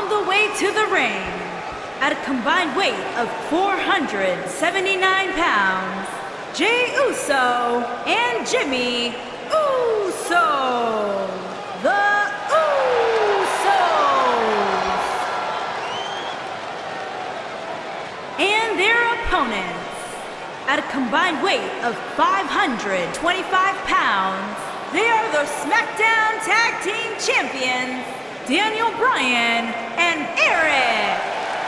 On the way to the ring, at a combined weight of 479 pounds, Jey Uso and Jimmy Uso. The Usos. And their opponents, at a combined weight of 525 pounds, they are the SmackDown Tag Team Champions, Daniel Bryan and Eric.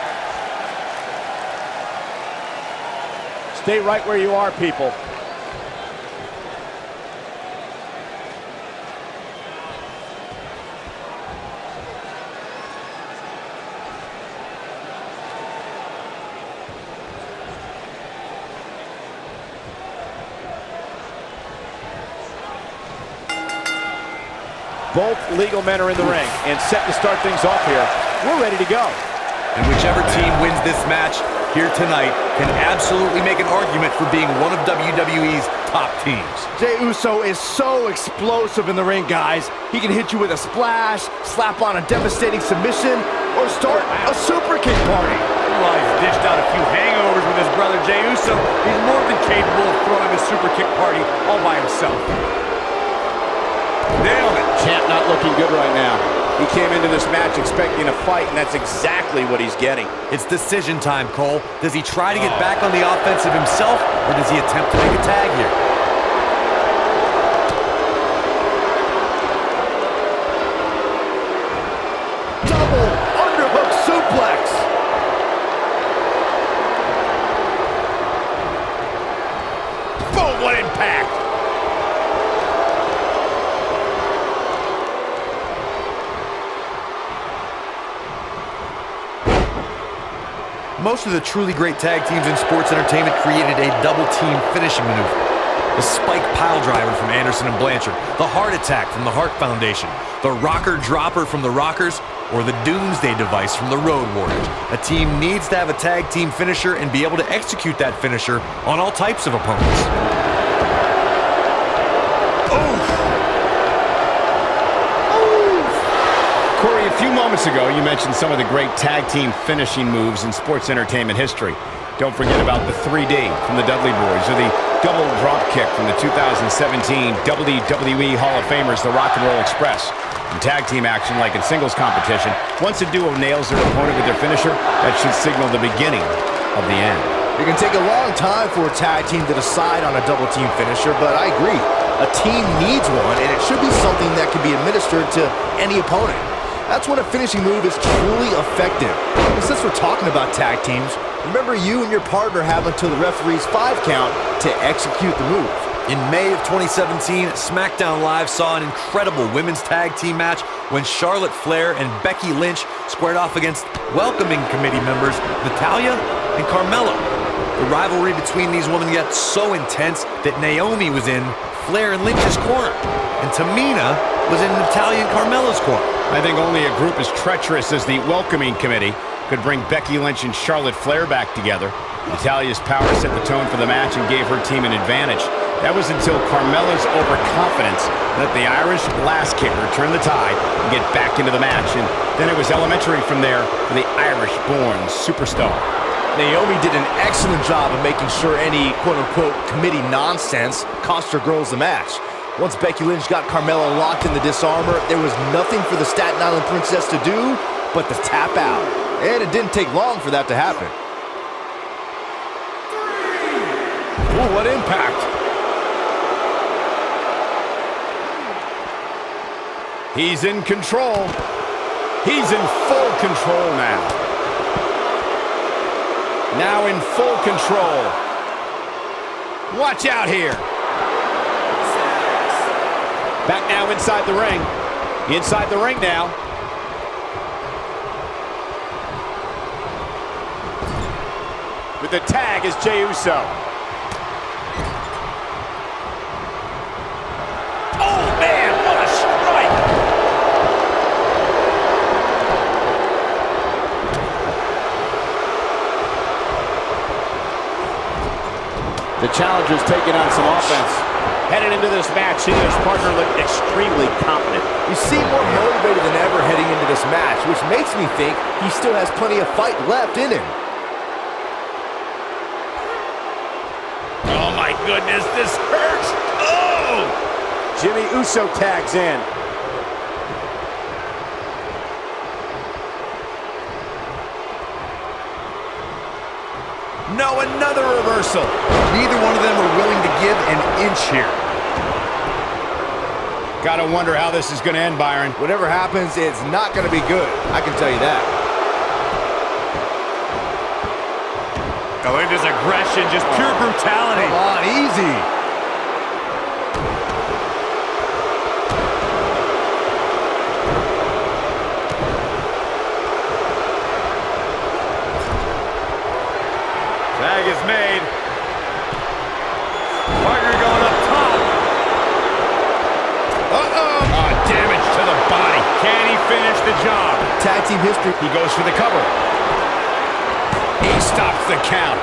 Stay right where you are, people. Both legal men are in the ring and set to start things off here. We're ready to go. And whichever team wins this match here tonight can absolutely make an argument for being one of WWE's top teams. Jey Uso is so explosive in the ring, guys. He can hit you with a splash, slap on a devastating submission, or start a super kick party. While he's dished out a few hangovers with his brother Jey Uso, he's more than capable of throwing a super kick party all by himself. Nailed it. Champ not looking good right now. He came into this match expecting a fight, and that's exactly what he's getting. It's decision time, Cole. Does he try to get back on the offensive himself, or does he attempt to make a tag here? Double underhook suplex. Boom, what impact. Most of the truly great tag teams in sports entertainment created a double-team finishing maneuver. The spike pile driver from Anderson and Blanchard, the heart attack from the Hart Foundation, the rocker dropper from the Rockers, or the Doomsday device from the Road Warriors. A team needs to have a tag team finisher and be able to execute that finisher on all types of opponents. Corey, a few moments ago, you mentioned some of the great tag team finishing moves in sports entertainment history. Don't forget about the 3D from the Dudley Boys, or the double drop kick from the 2017 WWE Hall of Famers, the Rock and Roll Express. In tag team action, like in singles competition, once a duo nails their opponent with their finisher, that should signal the beginning of the end. It can take a long time for a tag team to decide on a double team finisher, but I agree. A team needs one, and it should be something that can be administered to any opponent. That's when a finishing move is truly effective. And since we're talking about tag teams, remember you and your partner have until the referee's 5 count to execute the move. In May of 2017, SmackDown Live saw an incredible women's tag team match when Charlotte Flair and Becky Lynch squared off against welcoming committee members Natalya and Carmella. The rivalry between these women got so intense that Naomi was in Flair and Lynch's corner, and Tamina was in Natalya and Carmella's corner. I think only a group as treacherous as the welcoming committee could bring Becky Lynch and Charlotte Flair back together. Natalya's power set the tone for the match and gave her team an advantage. That was until Carmella's overconfidence let the Irish glass kicker turn the tide and get back into the match. And then it was elementary from there for the Irish-born superstar. Naomi did an excellent job of making sure any quote-unquote committee nonsense cost her girls the match. Once Becky Lynch got Carmella locked in the disarmor, there was nothing for the Staten Island Princess to do but to tap out. And it didn't take long for that to happen. Ooh, what impact! He's in control. He's in full control now. Now in full control. Watch out here. Back now inside the ring. Inside the ring now. With the tag is Jey Uso. Oh, man, what a strike! The challenger's taking on some offense. Headed into this match, seeing his partner look extremely confident. You seem more motivated than ever heading into this match, which makes me think he still has plenty of fight left in him. Oh my goodness, this hurts. Oh! Jimmy Uso tags in. No, another reversal. Neither one of them are willing to give an inch here. Gotta wonder how this is gonna end, Byron. Whatever happens, it's not going to be good. I can tell you that. Oh, into his aggression, just pure brutality. Come on, easy. Tag is made. Partner going up top. Oh, damage to the body. Can he finish the job? Tag team history. He goes for the cover. He stops the count.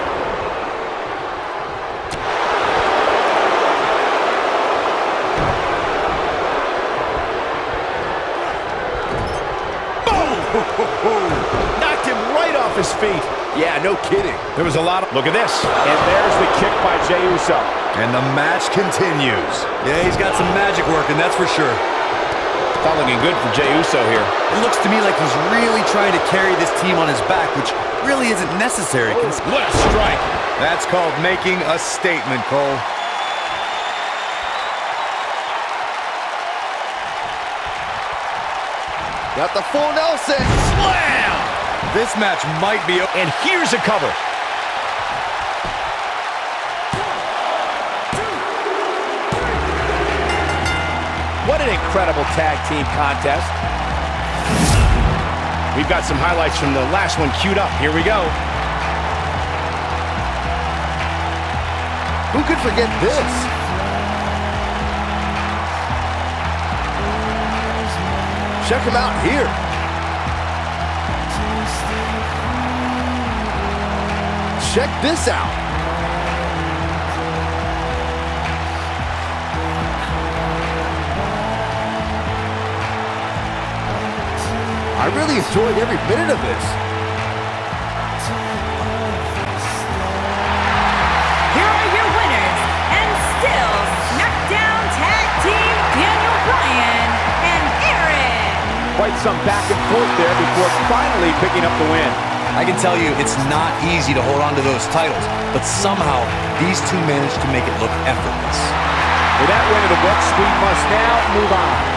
Boom! Knocked him right off his feet. Yeah, no kidding. There was a lot of... Look at this. And there's the kick by Jey Uso. And the match continues. Yeah, he's got some magic working, that's for sure. It's not looking good for Jey Uso here. It looks to me like he's really trying to carry this team on his back, which really isn't necessary. What a strike. That's called making a statement, Cole. Got the full Nelson. Slam! This match might be... And here's a cover. What an incredible tag team contest. We've got some highlights from the last one queued up. Here we go. Who could forget this? Check him out here. Check this out. I really enjoyed every minute of this. Here are your winners, and still SmackDown Tag Team Bryan and Aaron. Quite some back and forth there before finally picking up the win. I can tell you it's not easy to hold on to those titles, but somehow these two managed to make it look effortless. With that win in the books, we must now move on.